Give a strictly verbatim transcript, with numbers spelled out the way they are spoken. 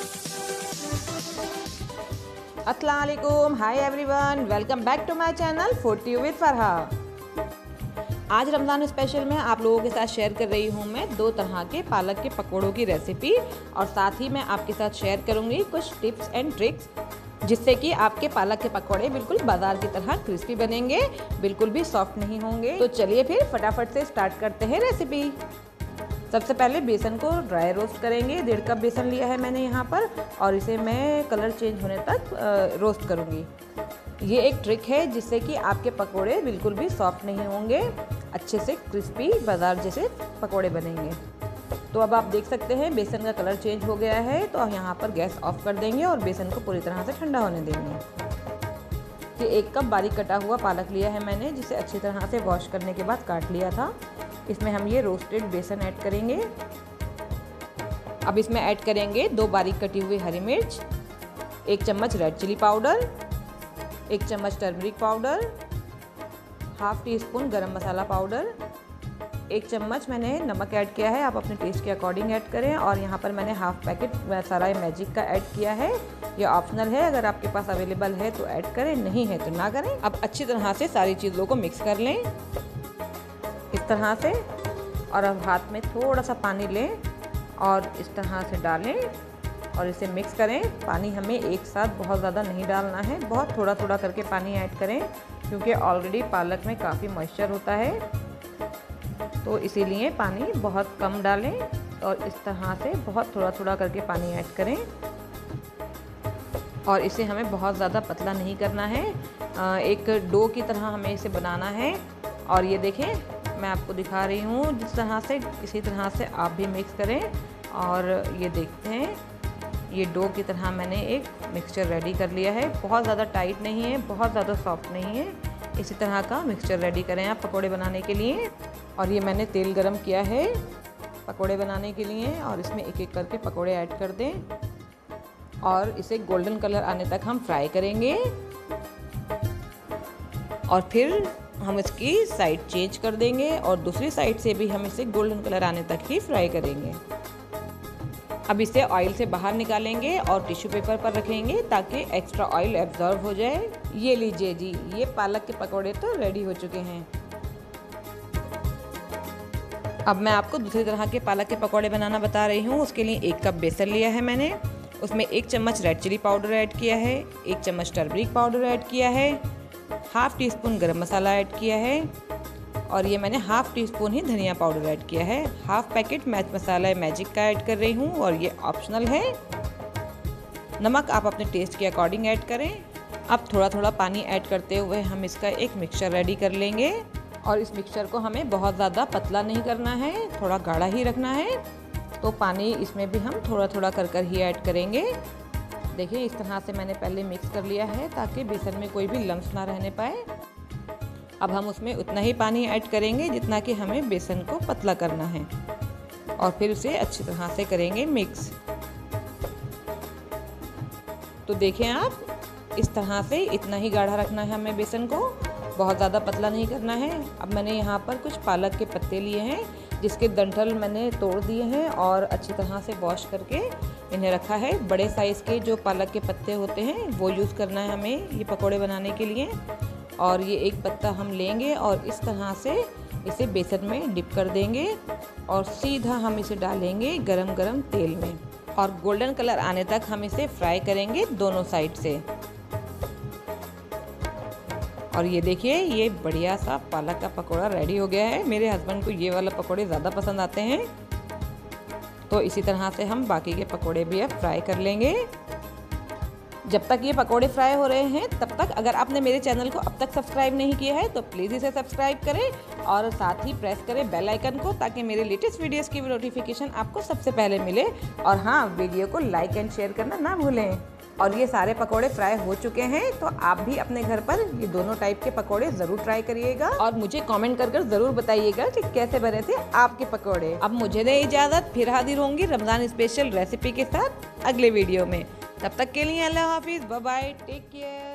अस्सलाम वालेकुम, hi everyone, welcome back to my channel food tube with Farah. आज Ramzan special में आप लोगों के साथ शेयर कर रही हूँ मैं दो तरह के पालक के पकौड़ों की रेसिपी, और साथ ही मैं आपके साथ शेयर करूँगी कुछ टिप्स एंड ट्रिक्स जिससे कि आपके पालक के पकौड़े बिल्कुल बाजार की तरह क्रिस्पी बनेंगे, बिल्कुल भी सॉफ्ट नहीं होंगे। तो चलिए फिर फटाफट से स्टार्ट करते हैं रेसिपी। सबसे पहले बेसन को ड्राई रोस्ट करेंगे। डेढ़ कप बेसन लिया है मैंने यहाँ पर, और इसे मैं कलर चेंज होने तक रोस्ट करूँगी। ये एक ट्रिक है जिससे कि आपके पकोड़े बिल्कुल भी सॉफ्ट नहीं होंगे, अच्छे से क्रिस्पी बाजार जैसे पकोड़े बनेंगे। तो अब आप देख सकते हैं बेसन का कलर चेंज हो गया है, तो यहाँ पर गैस ऑफ कर देंगे और बेसन को पूरी तरह से ठंडा होने देंगे। ये एक कप बारीक कटा हुआ पालक लिया है मैंने, जिसे अच्छी तरह से वॉश करने के बाद काट लिया था। इसमें हम ये रोस्टेड बेसन ऐड करेंगे। अब इसमें ऐड करेंगे दो बारीक कटी हुई हरी मिर्च, एक चम्मच रेड चिली पाउडर, एक चम्मच turmeric powder, half teaspoon garam masala powder, एक चम्मच मैंने नमक ऐड किया है, आप अपने टेस्ट के अकॉर्डिंग ऐड करें। और यहाँ पर मैंने हाफ पैकेट सराय मैजिक का ऐड किया है। ये ऑप्शनल है, अगर आपके पास अवेलेबल है तो ऐड करें, नहीं है तो ना करें। अब अच्छी तरह से सारी चीज़ों को मिक्स कर लें इस तरह से, और अब हाथ में थोड़ा सा पानी लें और इस तरह से डालें और इसे मिक्स करें। पानी हमें एक साथ बहुत ज़्यादा नहीं डालना है, बहुत थोड़ा थोड़ा करके पानी ऐड करें, क्योंकि ऑलरेडी पालक में काफ़ी मॉइस्चर होता है, तो इसीलिए पानी बहुत कम डालें और इस तरह से बहुत थोड़ा थोड़ा करके पानी ऐड करें। और इसे हमें बहुत ज़्यादा पतला नहीं करना है, एक डो की तरह हमें इसे बनाना है। और ये देखें, मैं आपको दिखा रही हूँ जिस तरह से, इसी तरह से आप भी मिक्स करें। और ये देखते हैं, ये डो की तरह मैंने एक मिक्सचर रेडी कर लिया है। बहुत ज़्यादा टाइट नहीं है, बहुत ज़्यादा सॉफ्ट नहीं है, इसी तरह का मिक्सचर रेडी करें आप पकोड़े बनाने के लिए। और ये मैंने तेल गरम किया है पकोड़े बनाने के लिए, और इसमें एक एक करके पकोड़े ऐड कर दें और इसे गोल्डन कलर आने तक हम फ्राई करेंगे। और फिर हम इसकी साइड चेंज कर देंगे और दूसरी साइड से भी हम इसे गोल्डन कलर आने तक ही फ्राई करेंगे। अब इसे ऑयल से बाहर निकालेंगे और टिश्यू पेपर पर रखेंगे ताकि एक्स्ट्रा ऑयल एब्जॉर्ब हो जाए। ये लीजिए जी, ये पालक के पकोड़े तो रेडी हो चुके हैं। अब मैं आपको दूसरी तरह के पालक के पकोड़े बनाना बता रही हूँ। उसके लिए एक कप बेसन लिया है मैंने, उसमें एक चम्मच रेड चिली पाउडर ऐड किया है, एक चम्मच टर्मरिक पाउडर ऐड किया है, हाफ टी स्पून गरम मसाला ऐड किया है, और ये मैंने हाफ टी स्पून ही धनिया पाउडर ऐड किया है। हाफ पैकेट मैच मसाला मैजिक का ऐड कर रही हूँ, और ये ऑप्शनल है। नमक आप अपने टेस्ट के अकॉर्डिंग ऐड करें। अब थोड़ा थोड़ा पानी ऐड करते हुए हम इसका एक मिक्सचर रेडी कर लेंगे, और इस मिक्सचर को हमें बहुत ज़्यादा पतला नहीं करना है, थोड़ा गाढ़ा ही रखना है। तो पानी इसमें भी हम थोड़ा थोड़ा कर कर ही ऐड करेंगे। देखिए, इस तरह से मैंने पहले मिक्स कर लिया है ताकि बेसन में कोई भी लम्स ना रहने पाए। अब हम उसमें उतना ही पानी ऐड करेंगे जितना कि हमें बेसन को पतला करना है, और फिर उसे अच्छी तरह से करेंगे मिक्स। तो देखें आप, इस तरह से इतना ही गाढ़ा रखना है हमें बेसन को, बहुत ज़्यादा पतला नहीं करना है। अब मैंने यहाँ पर कुछ पालक के पत्ते लिए हैं, जिसके डंठल मैंने तोड़ दिए हैं और अच्छी तरह से वॉश करके इन्हें रखा है। बड़े साइज़ के जो पालक के पत्ते होते हैं वो यूज़ करना है हमें ये पकोड़े बनाने के लिए। और ये एक पत्ता हम लेंगे और इस तरह से इसे बेसन में डिप कर देंगे और सीधा हम इसे डालेंगे गरम गरम तेल में, और गोल्डन कलर आने तक हम इसे फ्राई करेंगे दोनों साइड से। और ये देखिए, ये बढ़िया सा पालक का पकोड़ा रेडी हो गया है। मेरे हस्बैंड को ये वाला पकोड़े ज़्यादा पसंद आते हैं, तो इसी तरह से हम बाकी के पकोड़े भी अब फ्राई कर लेंगे। जब तक ये पकोड़े फ्राई हो रहे हैं तब तक अगर आपने मेरे चैनल को अब तक सब्सक्राइब नहीं किया है तो प्लीज़ इसे सब्सक्राइब करें और साथ ही प्रेस करें बेल आइकन को, ताकि मेरे लेटेस्ट वीडियोस की नोटिफिकेशन आपको सबसे पहले मिले। और हाँ, वीडियो को लाइक एंड शेयर करना ना भूलें। और ये सारे पकोड़े फ्राई हो चुके हैं, तो आप भी अपने घर पर ये दोनों टाइप के पकोड़े ज़रूर ट्राई करिएगा और मुझे कमेंट कर कर ज़रूर बताइएगा कि कैसे बने थे आपके पकोड़े। अब मुझे दे इजाज़त, फिर हाजिर होंगी रमज़ान स्पेशल रेसिपी के साथ अगले वीडियो में। तब तक के लिए अल्लाह हाफिज़, बाय बाय, टेक केयर।